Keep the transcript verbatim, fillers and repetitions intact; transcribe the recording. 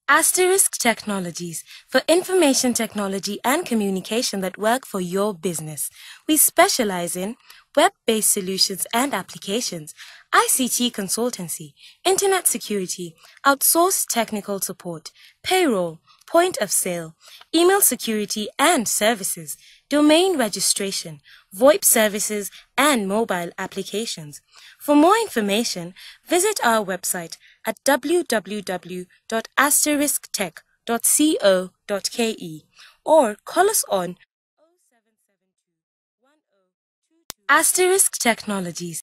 Asterisk Technologies, for information technology and communication that work for your business. We specialize in web-based solutions and applications, I C T consultancy, internet security, outsourced technical support, payroll, point of sale, email security and services, domain registration, VoIP services, and mobile applications. For more information, visit our website at w w w dot asterisk tech dot co dot k e or call us on Asterisk Technologies.